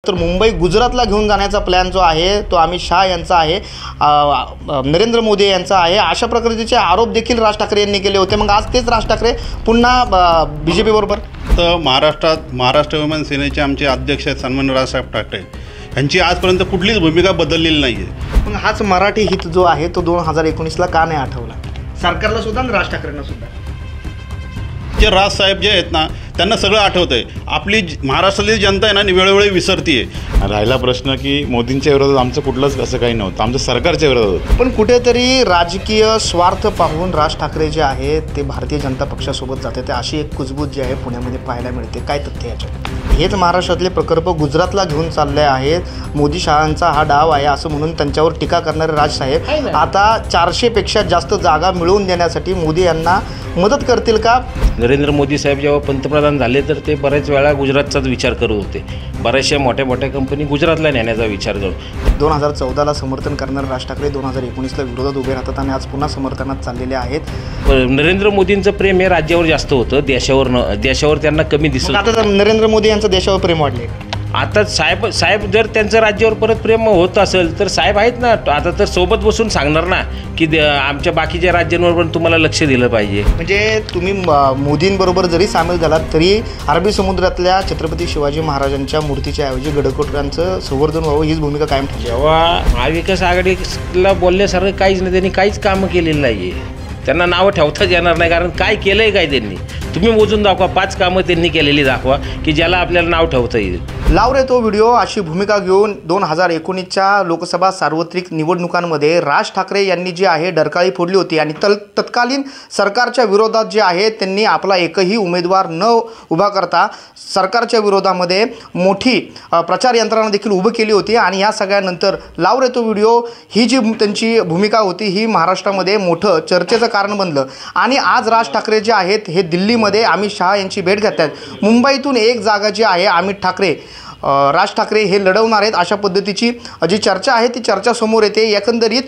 तर मुंबई गुजरातला घेऊन जाण्याचा प्लॅन जो आहे तो अमित शहा यांचा आहे, नरेंद्र मोदी यांचा आहे, अशा प्रकारचे आरोप देखील राज ठाकरे यांनी केले होते। मग आज तेच राज ठाकरे पुन्हा BJP बरोबर। तर महाराष्ट्र विमान सेनेचे आमचे अध्यक्ष आहेत सन्माननीय राजसाहेब ठाकरे यांची आजपर्यंत कुठलीच भूमिका बदललेली नाही आहे। मग हाच मराठी हित जो आहे तो 2019ला का नाही आठवला सरकारला सुद्धा आणि राज ठाकरेंना सुद्धा? जे राजसाहेब जे आहेत ना त्यांना सगळं आठवतं आहे, आपली महाराष्ट्रातली जनता आहे ना वेळोवेळी विसरते आहे। राहिला प्रश्न की मोदींच्या विरोधात आमचं कुठलंच असं काही नव्हतं, आमचं सरकारच्या विरोधात होतं। पण कुठेतरी राजकीय स्वार्थ पाहून राज ठाकरे जे आहेत ते भारतीय जनता पक्षासोबत जाते, ते अशी एक कुजबूज जी आहे पुण्यामध्ये पाहायला मिळते। काय तथ्य याच्यात? हेच महाराष्ट्रातले प्रकल्प गुजरातला घेऊन चालले आहेत, मोदी शहांचा हा डाव आहे असं म्हणून त्यांच्यावर टीका करणारे राजसाहेब आता 400पेक्षा जास्त जागा मिळवून देण्यासाठी मोदी यांना मदत करतील का? नरेंद्र मोदी साहेब जेव्हा पंतप्रधान झाले तर ते बरेच वेळा गुजरातचाच विचार करत होते, बऱ्याचशा मोठ्या मोठ्या कंपनी गुजरातला नेण्याचा विचार करत। 2014ला समर्थन करणारे राज ठाकरे 2019ला विरोधात उभे राहतात आणि आज पुन्हा समर्थनात चाललेले आहेत। नरेंद्र मोदींचं प्रेम हे राज्यावर जास्त होतं, देशावर त्यांना कमी दिसत। आता नरेंद्र मोदी यांचं देशावर प्रेम वाढले। आता साहेब जर त्यांचं राज्यावर परत प्रेम होत असेल तर साहेब आहेत ना, आता तर सोबत बसून सांगणार ना की आमच्या बाकीच्या राज्यांवर पण तुम्हाला लक्ष दिलं पाहिजे। म्हणजे तुम्ही मोदींबरोबर जरी सामील झालात तरी अरबी समुद्रातल्या छत्रपती शिवाजी महाराजांच्या मूर्तीच्या ऐवजी गडकोटरांचं संवर्धन व्हावं हीच भूमिका कायम ठेवली। जेव्हा महाविकास आघाडीला बोलल्यासारखं काहीच नाही, त्यांनी काहीच कामं केलेलं नाही आहे, त्यांना नावं ठेवताच येणार नाही, कारण काय केलं आहे काय त्यांनी तुम्ही मोजून दाखवा, 5 कामं त्यांनी केलेली दाखवा की ज्याला आपल्याला नाव ठेवता येईल। लाव रे तो व्हिडिओ अशी भूमिका घेऊन 2019च्या लोकसभा सार्वत्रिक निवडणुकांमध्ये राज ठाकरे यांनी जी आहे डरकाळी फोडली होती आणि तत्कालीन सरकारच्या विरोधात जे आहे त्यांनी आपला एकही उमेदवार न उभा करता सरकारच्या विरोधामध्ये मोठी प्रचार यंत्रणा देखील उभी केली होती। आणि या सगळ्यानंतर लाव रे तो व्हिडिओ ही जी त्यांची भूमिका होती ही महाराष्ट्रामध्ये मोठं चर्चेचं कारण बनलं। आणि आज राज ठाकरे जे आहेत हे दिल्लीमध्ये अमित शहा यांची भेट घेत आहेत। मुंबईतून एक जागा जी आहे अमित ठाकरे राज ठाकरे हे लढवणार आहेत अशा पद्धतीची जी चर्चा आहे ती चर्चा समोर येते। एकंदरीत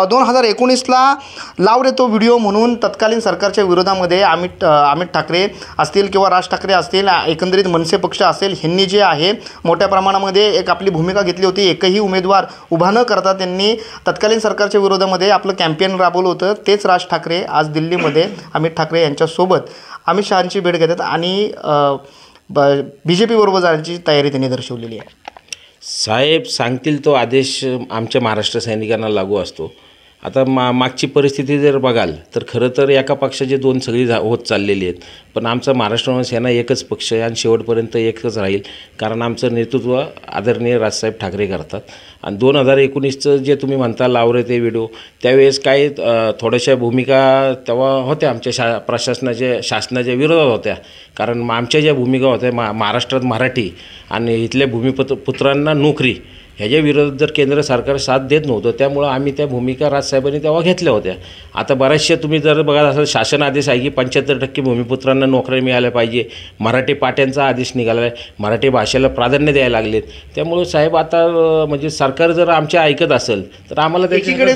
2019ला लाव रे तो व्हिडिओ म्हणून तत्कालीन सरकारच्या विरोधामध्ये अमित ठाकरे असतील किंवा राज ठाकरे असतील, एकंदरीत मनसे पक्ष असेल, ह्यांनी जे आहे मोठ्या प्रमाणामध्ये एक आपली भूमिका घेतली होती। एकही उमेदवार उभा न करता त्यांनी तत्कालीन सरकारच्या विरोधामध्ये आपलं कॅम्पेन राबवलं होतं। तेच राज ठाकरे आज दिल्लीमध्ये अमित ठाकरे यांच्यासोबत अमित शहांची भेट घेतात आणि BJP बरोबर जाण्याची तयारी त्यांनी दर्शवलेली आहे। साहेब सांगतील तो आदेश आमच्या महाराष्ट्र सैनिकांना लागू असतो। आता मागची परिस्थिती जर बघाल तर खरं तर एका पक्षाचे 2 सगळी होत चाललेली आहेत, पण आमचा महाराष्ट्र सेना एकच पक्ष आहे आणि शेवटपर्यंत एकच राहील, कारण आमचं नेतृत्व आदरणीय राजसाहेब ठाकरे करतात। आणि 2019चं जे तुम्ही म्हणता लाव रे ते व्हिडिओ, त्यावेळेस काही थोड्याशा भूमिका तेव्हा होत्या आमच्या शासनाच्या विरोधात होत्या, कारण आमच्या ज्या भूमिका होत्या महाराष्ट्रात मराठी आणि इथल्या भूमिपुत्रांना नोकरी ह्याच्या विरोधात जर केंद्र सरकार साथ देत नव्हतं, त्यामुळं आम्ही त्या भूमिका राजसाहेबांनी तेव्हा घेतल्या होत्या। आता बऱ्याचशा तुम्ही जर बघा असं शासन आदेश आहे की 75% भूमिपुत्रांना नोकऱ्या मिळाल्या पाहिजे, मराठी पाट्यांचा आदेश निघाला आहे, मराठी भाषेला प्राधान्य द्यायला लागलेत। त्यामुळं साहेब आता म्हणजे सरकार जर आमच्या ऐकत असेल तर आम्हाला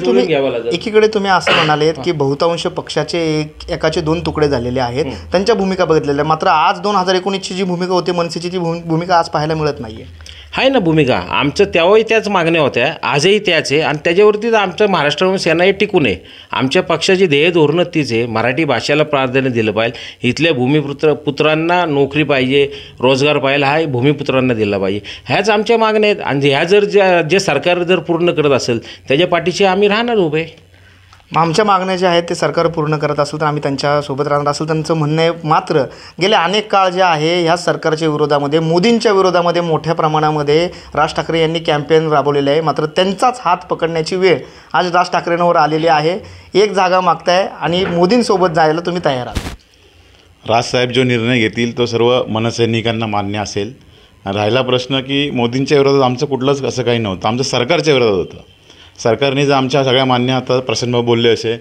एकीकडे तुम्ही असं म्हणालेत की बहुतांश पक्षाचे एकाचे 2 तुकडे झालेले आहेत, त्यांच्या भूमिका बघितलेल्या, मात्र आज 2019ची जी भूमिका होती मनसेची ती भूमिका आज पाहायला मिळत नाही आहे ना। भूमिका आमचं तेव्हाही त्याच मागण्या होत्या, आजही त्याच आहे आणि त्याच्यावरतीच आमचं महाराष्ट्र सेना हे टिकून आहे। आमच्या पक्षाची ध्येय धोरणं तीच आहे, मराठी भाषेला प्राधान्य दिलं पाहिजे, इथल्या भूमिपुत्रांना नोकरी पाहिजे, रोजगार पाहिजे, हा भूमिपुत्रांना दिला पाहिजे, ह्याच आमच्या मागण्या आहेत। आणि ह्या जर जे सरकार जर पूर्ण करत असेल त्याच्या पाठीशी आम्ही राहणार उभे। आमच्या मागण्या ज्या आहेत ते सरकार पूर्ण करत असेल तर आम्ही त्यांच्यासोबत राहणार असेल त्यांचं म्हणणं आहे। मात्र गेले अनेक काळ जे आहे ह्या सरकारच्या विरोधामध्ये मोदींच्या विरोधामध्ये मोठ्या प्रमाणामध्ये राज ठाकरे यांनी कॅम्पेन राबवलेलं आहे, मात्र त्यांचाच हात पकडण्याची वेळ आज राज ठाकरेंवर आलेली आहे। एक जागा मागताय आणि मोदींसोबत जायला तुम्ही तयार आहात। राजसाहेब जो निर्णय घेतील तो सर्व मनसैनिकांना मान्य असेल। राहिला प्रश्न की मोदींच्या विरोधात आमचं कुठलंच असं काही नव्हतं, आमचं सरकारच्या विरोधात होतं। सरकारने जर आमच्या सगळ्या मान्य आता प्रसन्न बोलले असे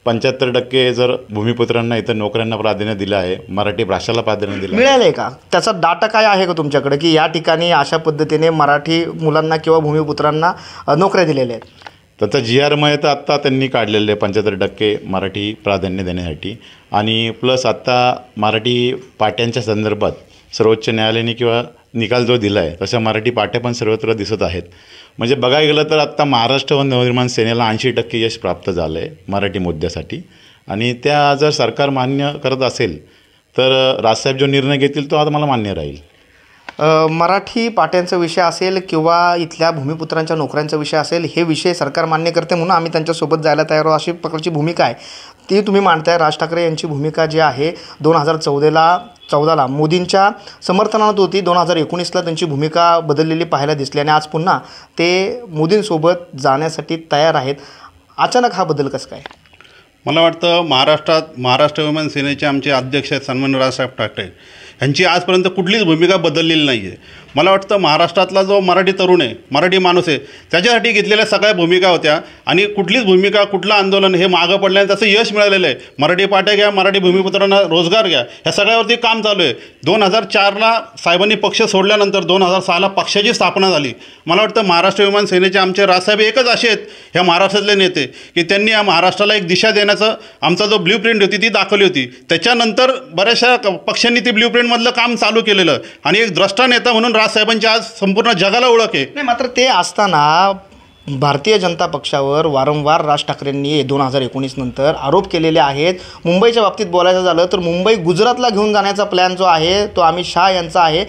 75% जर भूमिपुत्रांना इथं नोकऱ्यांना प्राधान्य दिलं आहे, मराठी भाषेला प्राधान्य दिलं मिळालं आहे का? त्याचा डाटा काय आहे का तुमच्याकडे की या ठिकाणी अशा पद्धतीने मराठी मुलांना किंवा भूमिपुत्रांना नोकऱ्या दिलेल्या आहेत? त्याचा GR तर आत्ता त्यांनी काढलेलं आहे 75% मराठी प्राधान्य देण्यासाठी। आणि प्लस आत्ता मराठी पाट्यांच्या संदर्भात सर्वोच्च न्यायालयाने किंवा निकाल जो दिला आहे तशा मराठी पाट्या पण सर्वत्र दिसत आहेत. म्हणजे बघायला गेलं तर आत्ता महाराष्ट्र व नवनिर्माण सेनेला 80% यश प्राप्त झालं आहे मराठी मुद्द्यासाठी. आणि त्या जर सरकार मान्य करत असेल तर राजसाहेब जो निर्णय घेतील तो आता मला मान्य राहील. मराठी पाट्यांचा विषय असेल किंवा इथल्या भूमिपुत्रांच्या नोकऱ्यांचा विषय असेल, हे विषय सरकार मान्य करते म्हणून आम्ही त्यांच्यासोबत जायला तयार आहोत अशी प्रकारची भूमिका आहे ती तुम्ही मांडताय. राज ठाकरे यांची भूमिका जी आहे 2014ला मोदींच्या समर्थनात होती. 2019ला त्यांची भूमिका बदललेली पाहायला दिसली आणि आज पुन्हा ते मोदींसोबत जाण्यासाठी तयार आहेत. अचानक हा बदल कसं काय? मला वाटतं महाराष्ट्र विमान सेनेचे आमचे अध्यक्ष आहेत सन्माननीय राजसाहेब ठाकरे यांची आजपर्यंत कुठलीच भूमिका बदललेली नाही आहे. मला वाटतं महाराष्ट्रातला जो मराठी तरुण आहे, मराठी माणूस आहे, त्याच्यासाठी घेतलेल्या सगळ्या भूमिका होत्या आणि कुठलीच भूमिका, कुठलं आंदोलन हे मागं पडल्याने त्याचं यश मिळालेलं आहे. मराठी पाट्या घ्या, मराठी भूमिपुत्रांना रोजगार घ्या, ह्या सगळ्यावरती काम चालू आहे. 2004ला साहेबांनी पक्ष सोडल्यानंतर 2006ला पक्षाची स्थापना झाली. मला वाटतं महाराष्ट्र विमान सेनेचे आमचे राजसाहेब एकच असे आहेत ह्या महाराष्ट्रातले नेते की त्यांनी या महाराष्ट्राला एक दिशा देण्याचं आमचा जो ब्ल्यूप्रिंट होती ती दाखवली होती. त्याच्यानंतर बऱ्याचशा पक्षांनी ती ब्ल्यूप्रिंटमधलं काम चालू केलेलं आणि एक द्रष्टा नेता म्हणून राजसाहेबांची आज संपूर्ण जगाला ओळख आहे. नाही, मात्र ते असताना भारतीय जनता पक्षावर वारंवार राज ठाकरेंनी 2019 नंतर आरोप केलेले आहेत. मुंबईच्या बाबतीत बोलायचं झालं तर मुंबई गुजरातला घेऊन जाण्याचा प्लॅन जो आहे तो अमित शहा यांचा आहे,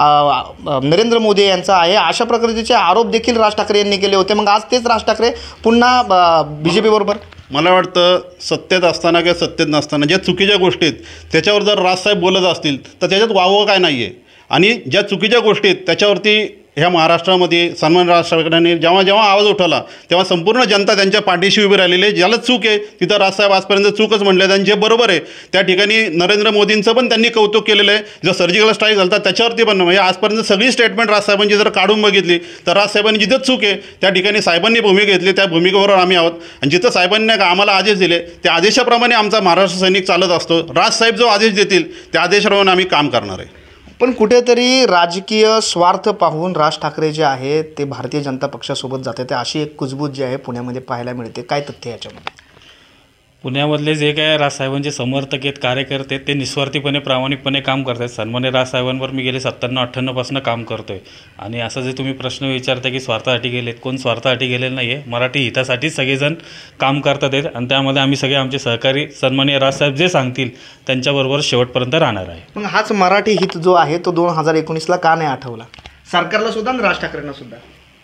नरेंद्र मोदी यांचा आहे. अशा प्रकारचे आरोप देखील राज ठाकरे यांनी केले होते. मग आज तेच राज ठाकरे पुन्हा BJP बरोबर. मला वाटतं सत्तेत असताना किंवा सत्तेत नसताना ज्या चुकीच्या गोष्टी आहेत त्याच्यावर जर राजसाहेब बोलत असतील तर त्याच्यात वावं काय नाही आहे. आणि ज्या चुकीच्या गोष्टी आहेत त्याच्यावरती ह्या महाराष्ट्रामध्ये सन्मान राज ठाकरेंनी जेव्हा आवाज उठवला तेव्हा संपूर्ण जनता त्यांच्या पाठीशी उभी राहिलेली आहे. ज्याला चूक आहे तिथं राजसाहेब आजपर्यंत चूकच म्हणले आणि जे बरोबर आहे त्या ठिकाणी नरेंद्र मोदींचं पण त्यांनी कौतुक केलेलं आहे. जो सर्जिकल स्ट्राईक झाला त्याच्यावरती पण म्हणजे आजपर्यंत सगळी स्टेटमेंट राजसाहेबांची जर काढून बघितली तर राजसाहेबांनी जिथं चूक आहे त्या ठिकाणी साहेबांनी भूमिका घेतली, त्या भूमिकेवर आम्ही आहोत. आणि जिथं साहेबांनी आम्हाला आदेश दिले त्या आदेशाप्रमाणे आमचा महाराष्ट्र सैनिक चालत असतो. राजसाहेब जो आदेश देतील त्या आदेशाप्रमाणे आम्ही काम करणार आहे. पण कुठेतरी राजकीय स्वार्थ पाहून राज ठाकरे जे आहेत ते भारतीय जनता पक्षासोबत जाते, ते अशी एक कुजबूज जी आहे पुण्यामध्ये पाहायला मिळते. काय तथ्य याच्यामध्ये? पुण्यामधले जे काय राजसाहेबांचे समर्थक आहेत, कार्यकर्ते आहेत, ते निस्वार्थीपणे प्रामाणिकपणे काम करत आहेत. सन्माननीय राजसाहेबांवर मी गेले 97-98पासून काम करतो आहे. आणि असं जे तुम्ही प्रश्न विचारता की स्वार्थासाठी गेलेत, कोण स्वार्थासाठी गेलेलं नाही आहे. मराठी हितासाठीच सगळेजण काम करतात आहेत आणि त्यामध्ये आम्ही सगळे आमचे सहकारी सन्माननीय राजसाहेब जे सांगतील त्यांच्याबरोबर शेवटपर्यंत राहणार आहे. मग हाच मराठी हित जो आहे तो 2019ला का नाही आठवला सरकारला सुद्धा आणि राज ठाकरेंना सुद्धा?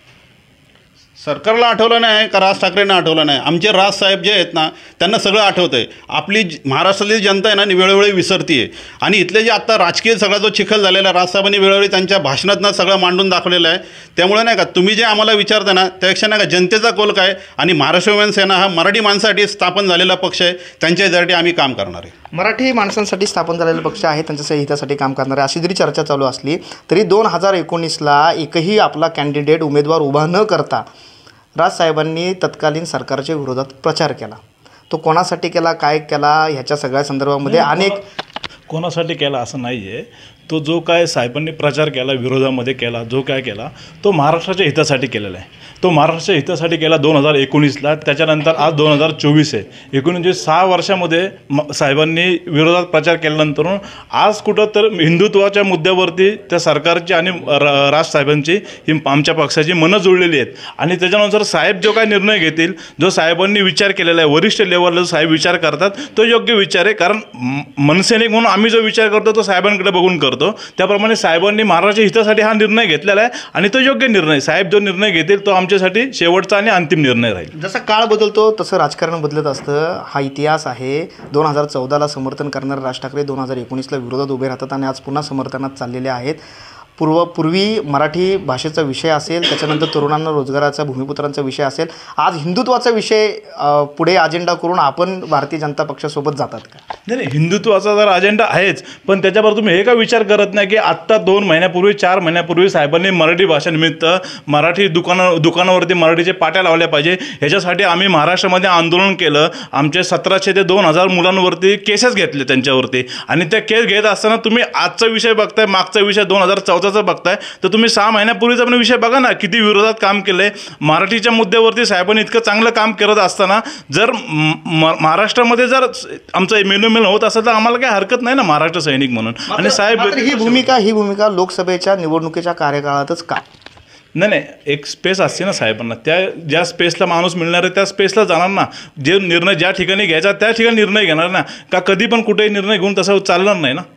सरकारला आठवलं नाही का राज ठाकरेंना आठवलं नाही? आमचे राजसाहेब जे आहेत ना त्यांना सगळं आठवतं आहे. आपली महाराष्ट्रातली जनता आहे ना वेळोवेळी विसरती आहे. आणि इथले जे आत्ता राजकीय सगळा जो चिखल झालेला आहे राजसाहेबांनी वेळोवेळी त्यांच्या भाषणातनं सगळं मांडून दाखवलेलं आहे. त्यामुळे नाही का तुम्ही जे आम्हाला विचारता ना त्यापेक्षा नाही का जनतेचा कौल काय आणि महाराष्ट्र विमान सेना हा मराठी माणसासाठी स्थापन झालेला पक्ष आहे, त्यांच्यासाठी आम्ही काम करणार आहे. मराठी माणसांसाठी स्थापन झालेला पक्ष आहे, त्यांच्या हितासाठी काम करणार आहे अशी जरी चर्चा चालू असली तरी 2019ला एकही आपला कॅन्डिडेट उमेदवार उभा न करता राजसाहेबांनी तत्कालीन सरकारच्या विरोधात प्रचार केला. तो कोणासाठी केला, काय केला, ह्याच्या सगळ्या संदर्भामध्ये अनेक कोणासाठी केला असं नाही आहे. तो जो काय साहेबांनी प्रचार केला, विरोधामध्ये केला, जो काय केला तो महाराष्ट्राच्या हितासाठी केलेला आहे. तो महाराष्ट्राच्या हितासाठी केला 2019ला. त्याच्यानंतर आज 2024 आहे. एकूण म्हणजे 6 वर्षामध्ये साहेबांनी विरोधात प्रचार केल्यानंतर आज कुठं तर हिंदुत्वाच्या मुद्द्यावरती त्या सरकारची आणि राजसाहेबांची ही आमच्या पक्षाची मनं जुळलेली आहेत. आणि त्याच्यानुसार साहेब जो काय निर्णय घेतील, जो साहेबांनी विचार केलेला आहे, वरिष्ठ लेवलला जो साहेब विचार करतात तो योग्य विचार आहे. कारण मनसैनिक म्हणून आम्ही जो विचार करतो तो साहेबांकडे बघून करतो. त्याप्रमाणे साहेबांनी महाराष्ट्राच्या हितासाठी हा निर्णय घेतलेला आहे आणि तो योग्य निर्णय. साहेब जो निर्णय घेतील तो आमच्यासाठी शेवटचा आणि अंतिम निर्णय राहील. जसा काळ बदलतो तसं राजकारण बदलत असतं. हा इतिहास आहे. 2014ला समर्थन करणारे राज ठाकरे 2019ला विरोधात उभे राहतात आणि आज पुन्हा समर्थनात चाललेले आहेत. पूर्वी मराठी भाषेचा विषय असेल, त्याच्यानंतर तरुणांना रोजगाराचा, भूमिपुत्रांचा विषय असेल, आज हिंदुत्वाचा विषय पुढे अजेंडा करून आपण भारतीय जनता पक्षासोबत जातात का? नाही, हिंदुत्वाचा जर अजेंडा आहेच, पण त्याच्यावर तुम्ही हे का विचार करत नाही की आत्ता 2 महिन्यापूर्वी 4 महिन्यापूर्वी साहेबांनी मराठी भाषेनिमित्त मराठी दुकानावरती मराठीचे पाट्या लावल्या पाहिजे. ह्याच्यासाठी आम्ही महाराष्ट्रामध्ये आंदोलन केलं. आमचे 1700 ते 2000 मुलांवरती केसेस घेतले त्यांच्यावरती. आणि त्या केस घेत असताना तुम्ही आजचा विषय बघताय, मागचा विषय 2014 महत्त्वाचं बघताय तर तुम्ही 6 महिन्यापूर्वीचा पण विषय बघा ना, किती विरोधात काम केलं आहे. मराठीच्या मुद्द्यावरती साहेबांनी इतकं चांगलं काम करत असताना जर महाराष्ट्रामध्ये जर आमचं मेलोमेल होत असेल तर आम्हाला काही हरकत नाही ना महाराष्ट्र सैनिक म्हणून. आणि साहेब ही भूमिका लोकसभेच्या निवडणुकीच्या कार्यकाळातच का? नाही, एक स्पेस असते ना साहेबांना, त्या ज्या स्पेसला माणूस मिळणार आहे त्या स्पेसला जाणार ना. जे निर्णय ज्या ठिकाणी घ्यायचा त्या ठिकाणी निर्णय घेणार ना, का कधी पण कुठेही निर्णय घेऊन तसं चालणार नाही ना.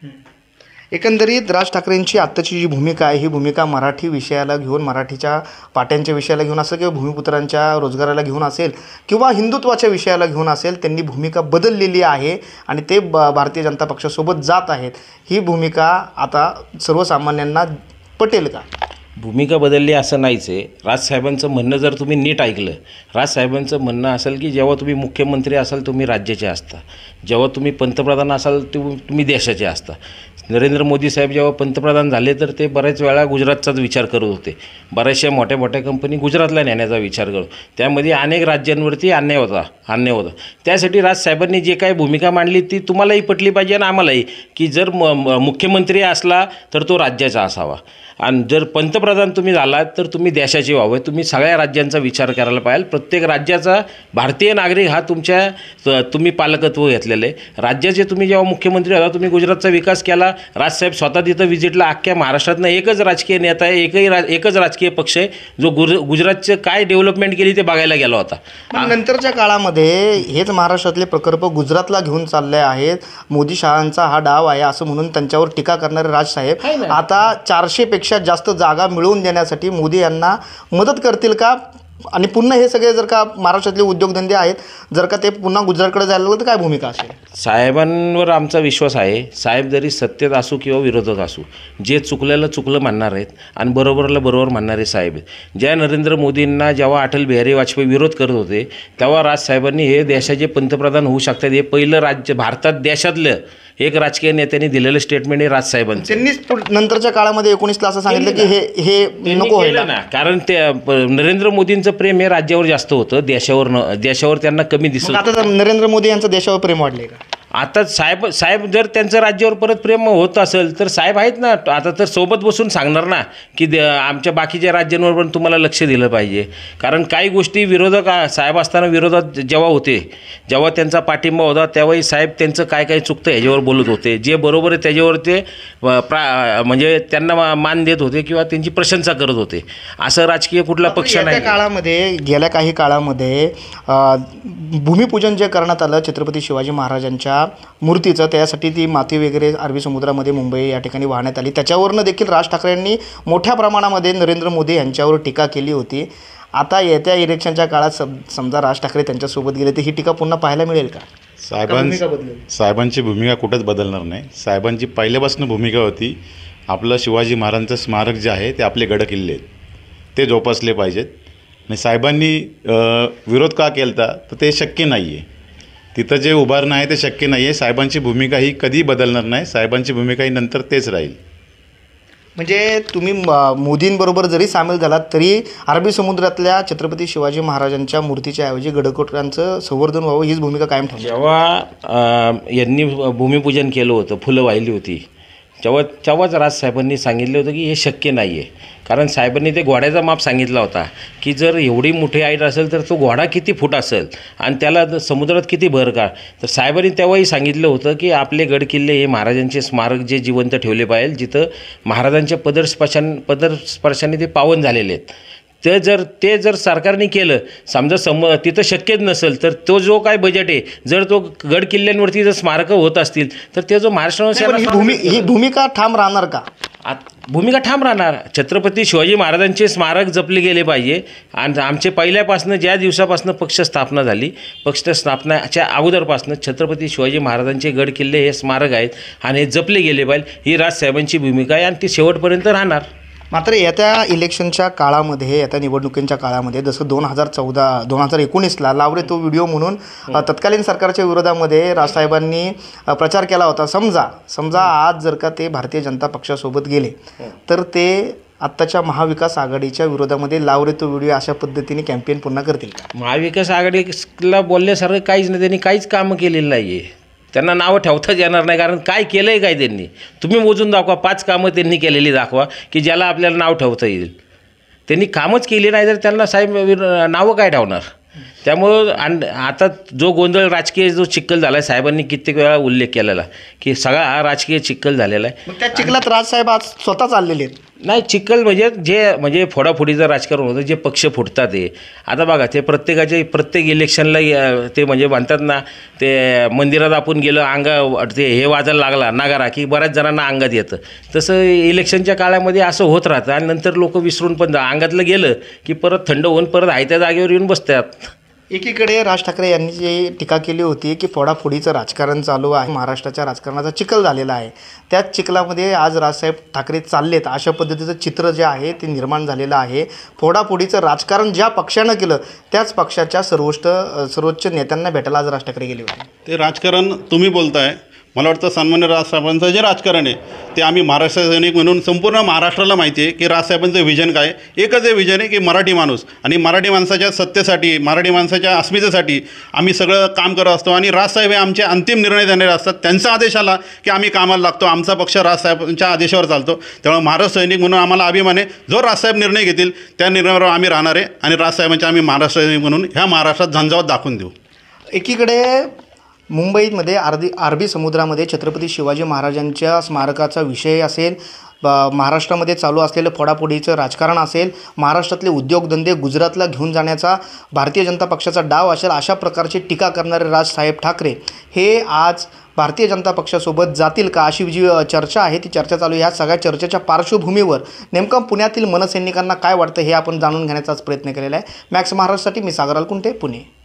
एकंदरीत राज ठाकरेंची आत्ताची जी भूमिका आहे ही भूमिका मराठी विषयाला घेऊन, मराठीच्या पाट्यांच्या विषयाला घेऊन असेल किंवा भूमिपुत्रांच्या रोजगाराला घेऊन असेल किंवा हिंदुत्वाच्या विषयाला घेऊन असेल, त्यांनी भूमिका बदललेली आहे आणि ते भारतीय जनता पक्षासोबत जात आहेत. ही भूमिका आता सर्वसामान्यांना पटेल का? भूमिका बदलली असं नाहीच आहे. राजसाहेबांचं म्हणणं जर तुम्ही नीट ऐकलं, राजसाहेबांचं म्हणणं असेल की जेव्हा तुम्ही मुख्यमंत्री असाल तुम्ही राज्याचे असता, जेव्हा तुम्ही पंतप्रधान असाल तुम्ही देशाचे असता. नरेंद्र मोदी साहेब जेव्हा पंतप्रधान झाले तर ते बऱ्याच वेळा गुजरातचाच विचार करत होते. बऱ्याचशा मोठ्या मोठ्या कंपनी गुजरातला नेण्याचा विचार करत. त्यामध्ये अनेक राज्यांवरती अन्याय होता. त्यासाठी राजसाहेबांनी जे काही भूमिका मांडली ती तुम्हालाही पटली पाहिजे आणि आम्हालाही, की जर मुख्यमंत्री असला तर तो राज्याचा असावा आणि जर पंतप्रधान तुम्ही झालात तर तुम्ही देशाचे व्हावे. तुम्ही सगळ्या राज्यांचा विचार करायला पाहिजे. प्रत्येक राज्याचा भारतीय नागरिक हा तुम्ही पालकत्व घेतलेलं आहे. राज्याचे तुम्ही जेव्हा मुख्यमंत्री होता तुम्ही गुजरातचा विकास केला. राजसाहेब स्वतः तिथं व्हिजिटला अख्ख्या महाराष्ट्रातनं एकच राजकीय नेता आहे, एकच राजकीय पक्ष आहे जो गुजरातचं काय डेव्हलपमेंट केली ते बघायला गेला होता. नंतरच्या काळामध्ये हेच महाराष्ट्रातले प्रकल्प गुजरातला घेऊन चालले आहेत. मोदी शहांचा हा डाव आहे असं म्हणून त्यांच्यावर टीका करणारे राजसाहेब आता 400पेक्षा जास्त जागा मिळवून देण्यासाठी मोदी यांना मदत करतील का? आणि पुन्हा हे सगळे जर का महाराष्ट्रातले उद्योगधंदे आहेत जर का ते पुन्हा गुजरातकडे जायला लागलं तर काय भूमिका असेल? साहेबांवर आमचा विश्वास आहे. साहेब जरी सत्तेत असू किंवा विरोधात असू, जे चुकलेलं चुकलं म्हणणार आहेत आणि बरोबरला बरोबर म्हणणारे साहेब आहेत. ज्या नरेंद्र मोदींना जेव्हा अटल बिहारी वाजपेयी विरोध करत होते तेव्हा राजसाहेबांनी हे देशाचे पंतप्रधान होऊ शकतात हे पहिलं राज्य भारतात देशातलं एक राजकीय नेत्यांनी दिलेलं स्टेटमेंट आहे राजसाहेबांचं. त्यांनीच नंतरच्या काळामध्ये 19ला असं सांगितलं की हे नको व्हायला ना, कारण ते नरेंद्र मोदींचं प्रेम हे राज्यावर जास्त होतं, देशावर त्यांना कमी दिसत. आता नरेंद्र मोदी यांचं देशावर प्रेम वाढले का? आता साहेब जर त्यांचं राज्यावर परत प्रेम होत असेल तर साहेब आहेत ना, आता तर सोबत बसून सांगणार ना की आमच्या बाकीच्या राज्यांवर पण तुम्हाला लक्ष दिलं पाहिजे. कारण काही गोष्टी विरोधक साहेब असताना विरोधात जेव्हा त्यांचा पाठिंबा होता तेव्हाही साहेब त्यांचं काय चुकतं ह्याच्यावर बोलत होते. जे बरोबर आहे त्याच्यावर ते म्हणजे त्यांना मान देत होते किंवा त्यांची प्रशंसा करत होते. असं राजकीय कुठला पक्ष नाही. गेल्या काही काळामध्ये भूमिपूजन जे करण्यात आलं छत्रपती शिवाजी महाराजांच्या मूर्तीचं, त्यासाठी ती माती वगैरे अरबी समुद्रामध्ये मुंबई या ठिकाणी वाहण्यात आली. त्याच्यावरनं देखील राज ठाकरेंनी मोठ्या प्रमाणामध्ये नरेंद्र मोदी यांच्यावर टीका केली होती. आता येत्या इलेक्शनच्या काळात समजा राज ठाकरे त्यांच्यासोबत गेले तर ही टीका पुन्हा पाहायला मिळेल का? साहेबांची भूमिका कुठंच बदलणार नाही. साहेबांची पहिल्यापासून भूमिका होती आपलं शिवाजी महाराजांचं स्मारक जे आहे ते आपले गड किल्ले ते जोपासले पाहिजेत. आणि साहेबांनी विरोध का केला तर ते शक्य नाही आहे. तिथं जे उभारणं आहे ते शक्य नाही आहे. साहेबांची भूमिका ही कधी बदलणार नाही. साहेबांची भूमिका ही नंतर तेच राहील. म्हणजे तुम्ही मोदींबरोबर जरी सामील झालात तरी अरबी समुद्रातल्या छत्रपती शिवाजी महाराजांच्या मूर्तीच्या ऐवजी गडकोटांचं संवर्धन व्हावं हीच भूमिका कायम ठेवली. जेव्हा यांनी भूमिपूजन केलं होतं, फुलं वाहिली होती, तेव्हाच राजसाहेबांनी सांगितलं होतं की हे शक्य नाही आहे. कारण साहेबांनी ते घोड्याचा माप सांगितला होता की जर एवढी मोठी हाईट असेल तर तो घोडा किती फूट असेल आणि त्याला समुद्रात किती भर का. तर साहेबांनी तेव्हाही सांगितलं होतं की आपले गडकिल्ले हे महाराजांचे स्मारक जे जिवंत ठेवले पाहिजे, जिथं महाराजांच्या पदस्पर्शाने ते पावन झालेले आहेत. ते जर सरकारने केलं, समजा तिथं शक्यच नसेल तर तो जो काय बजेट आहे, जर तो गड किल्ल्यांवरती जर स्मारकं होत असतील तर ते जो महाराष्ट्र ही भूमिका ठाम राहणार का? भूमिका ठाम राहणार. छत्रपती शिवाजी महाराजांचे स्मारक जपले गेले पाहिजे. आणि आमचे पहिल्यापासून ज्या दिवसापासून पक्ष स्थापना झाली, पक्ष स्थापनाच्या अगोदरपासून छत्रपती शिवाजी महाराजांचे गड किल्ले हे स्मारक आहेत आणि हे जपले गेले पाहिजे. ही राजसाहेबांची भूमिका आहे आणि ती शेवटपर्यंत राहणार. मात्र येत्या इलेक्शनच्या काळामध्ये, येत्या निवडणुकींच्या काळामध्ये जसं 2019ला लावरे तो व्हिडिओ म्हणून तत्कालीन सरकारच्या विरोधामध्ये राजसाहेबांनी प्रचार केला होता. समजा आज जर का ते भारतीय जनता पक्षासोबत गेले तर ते आत्ताच्या महाविकास आघाडीच्या विरोधामध्ये लावरे तो व्हिडिओ अशा पद्धतीने कॅम्पेन पुन्हा करतील का? महाविकास आघाडीला बोलण्यासारखं काहीच नाही. त्यांनी काहीच कामं केलेलं नाही आहे. त्यांना नावं ठेवताच येणार नाही, कारण काय केलं आहे काय त्यांनी तुम्ही मोजून दाखवा. 5 कामं त्यांनी केलेली दाखवा की ज्याला आपल्याला नाव ठेवता येईल. त्यांनी कामच केली नाही तर त्यांना साहेब नावं काय ठेवणार. त्यामुळं आता जो गोंधळ राजकीय जो चिखल झाला आहे, साहेबांनी कित्येक वेळा उल्लेख केलेला की सगळा हा राजकीय चिखल झालेला आहे. मग त्या चिखलात राजसाहेब आज स्वतः चाललेले आहेत. नाही, चिखल म्हणजे फोडाफोडीचं राजकारण होतं, जे पक्ष फुटतात ते. आता बघा, ते प्रत्येक इलेक्शनला ते म्हणजे म्हणतात ना, ते मंदिरात आपण गेलं ते हे वाजायला लागला नगारा की बऱ्याच जणांना अंगात येतं. तसं इलेक्शनच्या काळामध्ये असं होत राहतं आणि नंतर लोक विसरून पण अंगातलं गेलं की परत थंड होऊन परत आहे त्या जागेवर येऊन बसतात. एकीकडे राज ठाकरे यांनी जी टीका केली होती की फोडाफोडीचं राजकारण चालू आहे, महाराष्ट्राच्या राजकारणाचा चिखल झालेला आहे, त्याच चिखलामध्ये आज राजसाहेब ठाकरे चाललेत अशा पद्धतीचं चित्र जे आहे ते निर्माण झालेलं आहे. फोडाफोडीचं राजकारण ज्या पक्षानं केलं त्याच पक्षाच्या सर्वोच्च नेत्यांना भेटायला आज राज ठाकरे गेले होते. ते राजकारण तुम्ही बोलताय, मला वाटतं सन्मान्य राजसाहेबांचं जे राजकारण आहे ते आम्ही महाराष्ट्र सैनिक म्हणून संपूर्ण महाराष्ट्राला माहिती आहे की राजसाहेबांचं विजन काय. एकच हे विजन आहे की मराठी माणूस आणि मराठी माणसाच्या सत्तेसाठी, मराठी माणसाच्या अस्मितेसाठी आम्ही सगळं काम करत असतो आणि राजसाहेब हे आमचे अंतिम निर्णय देणारे असतात. त्यांचा आदेश आला की आम्ही कामाला लागतो. आमचा पक्ष राजसाहेबांच्या आदेशावर चालतो. त्यामुळे महाराष्ट्र सैनिक म्हणून आम्हाला अभिमान आहे. जो राजसाहेब निर्णय घेतील त्या निर्णयावर आम्ही राहणार आहे आणि राजसाहेबांच्या आम्ही महाराष्ट्र सैनिक म्हणून ह्या महाराष्ट्रात झंझावात दाखवून देऊ. एकीकडे मुंबईमध्ये अरबी समुद्रामध्ये छत्रपती शिवाजी महाराजांच्या स्मारकाचा विषय असेल, महाराष्ट्रामध्ये चालू असलेलं फोडाफोडीचं राजकारण असेल, महाराष्ट्रातले उद्योगधंदे गुजरातला घेऊन जाण्याचा भारतीय जनता पक्षाचा डाव असेल, अशा प्रकारची टीका करणारे राजसाहेब ठाकरे हे आज भारतीय जनता पक्षासोबत जातील का अशी जी चर्चा आहे ती चर्चा चालू आहे. ह्या सगळ्या चर्चेच्या पार्श्वभूमीवर नेमकं पुण्यातील मनसैनिकांना काय वाटतं हे आपण जाणून घेण्याचाच प्रयत्न केलेला आहे. मॅक्स महाराष्ट्रासाठी मी सागर अलकुंटे, पुणे.